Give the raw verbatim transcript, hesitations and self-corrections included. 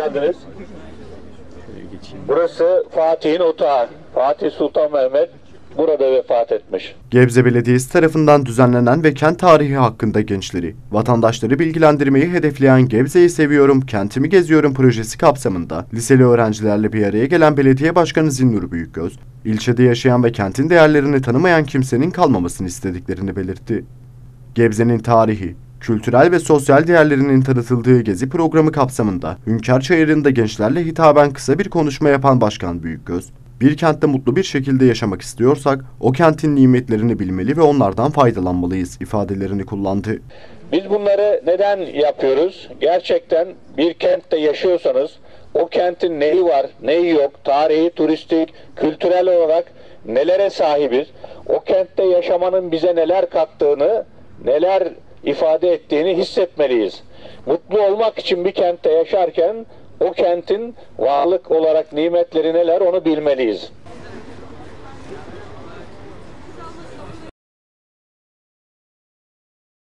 geldiniz. Burası Fatih'in otağı. Fatih Sultan Mehmet burada vefat etmiş. Gebze Belediyesi tarafından düzenlenen ve kent tarihi hakkında gençleri, vatandaşları bilgilendirmeyi hedefleyen Gebze'yi Seviyorum, Kentimi Geziyorum projesi kapsamında liseli öğrencilerle bir araya gelen Belediye Başkanı Zinnur Büyükgöz, ilçede yaşayan ve kentin değerlerini tanımayan kimsenin kalmamasını istediklerini belirtti. Gebze'nin tarihi, kültürel ve sosyal değerlerinin tanıtıldığı gezi programı kapsamında Hünkar Çayırı'nda gençlerle hitaben kısa bir konuşma yapan Başkan Büyükgöz, bir kentte mutlu bir şekilde yaşamak istiyorsak o kentin nimetlerini bilmeli ve onlardan faydalanmalıyız ifadelerini kullandı. Biz bunları neden yapıyoruz? Gerçekten bir kentte yaşıyorsanız o kentin neyi var, neyi yok, tarihi, turistik, kültürel olarak nelere sahibiz, o kentte yaşamanın bize neler kattığını, neler ifade ettiğini hissetmeliyiz. Mutlu olmak için bir kentte yaşarken o kentin varlık olarak nimetleri neler onu bilmeliyiz.